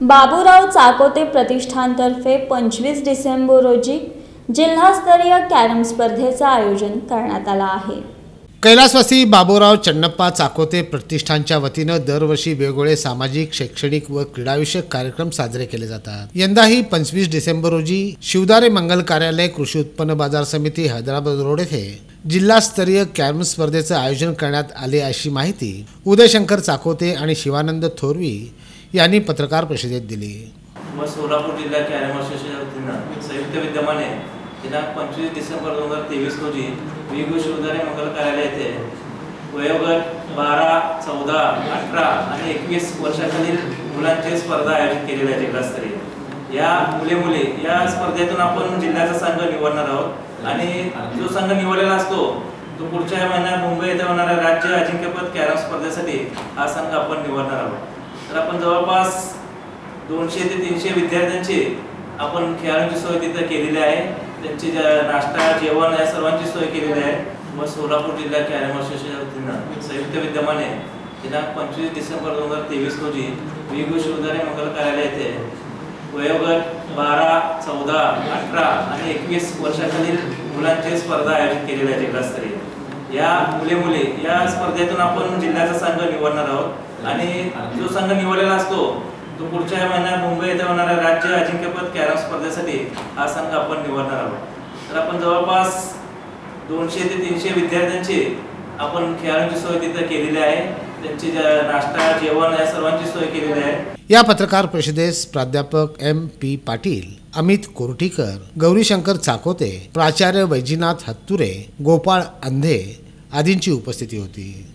बाबूराव चाकोते प्रतिष्ठानतर्फे 25 डिसेंबर रोजी जिल्हास्तरीय कॅरम स्पर्धेचं आयोजन करण्यात आलं आहे। कैलासवासी बाबूराव चन्नप्पा चाकोते प्रतिष्ठानच्या वतीनं दरवर्षी वेगवेगळे सामाजिक, शैक्षणिक व क्रीडाविषयक कार्यक्रम साजरे केले जातात। यंदाही 25 डिसेंबर रोजी शिवदारे मंगल कार्यालय कृषी उत्पन्न बाजार समिती हैदराबाद रोड येथे जिल्हास्तरीय कॅरम स्पर्धेचं आयोजन करण्यात आले अशी माहिती उदयशंकर चाकोते आणि शिवानंद थोरवी यांनी पत्रकार परिषदेत दिली। सोलापूर जिल्हा कॅरम असोसिएशनच्या वतीनं संयुक्त विद्यमाने दिनांक 25 डिसेंबर 2023 रोजी विगो शिवदारे मंगल कार्यालय येथे वयोगट 12, 14, 18 आणि 21 वर्षाखालील मुलांची स्पर्धा आयोजित केलेली आहे जिल्हास्तरीय। या मुले या स्पर्धेतून आपण जिल्ह्याचा संघ निवडणार आहोत आणि जो संघ निवडलेला असतो तो पुढच्या महिन्यात मुंबई येथे होणाऱ्या राज्य अजिंक्यपद कॅरम स्पर्धेसाठी हा संघ आपण निवडणार आहोत। तर आपण जवळपास 200 ते 300 विद्यार्थ्यांची आपण खेळांची सोय तिथे केलेली आहे। त्यांची नाश्ता, जेवण या सर्वांची सोय केलेली आहे। व सोलापूर जिल्हा कॅरम असोसिएशनच्या वतीनं संयुक्त विद्यमाने दिनांक 25 डिसेंबर 2023 रोजी विगो शिवदारे मंगल कार्यालय येथे वयोगट 12, 14, 18 आणि 21 वर्षाखालील मुलांची स्पर्धा आयोजित केलेली आहे जिल्हास्तरीय। या मुले या स्पर्धेतून आपण जिल्ह्याचा संघ निवडणार आहोत आणि जो संघ निवडलेला असतो तो पुढच्या महिन्यात मुंबई येथे होणाऱ्या राज्य अजिंक्यपद कॅरम स्पर्धेसाठी हा संघ आपण निवडणार आहोत। तर आपण जवळपास 200 ते 300 विद्यार्थ्यांची आपण खेळांची सोय तिथे केलेली आहे। त्यांची नाश्ता, जेवण या सर्वांची सोय केलेली आहे। या पत्रकार परिषदेस प्राध्यापक MP पाटील, अमित कोर्टीकर, गौरीशंकर चाकोते, प्राचार्य वैजीनाथ हत्तुरे, गोपाळ अंधे आदींची उपस्थिती होती।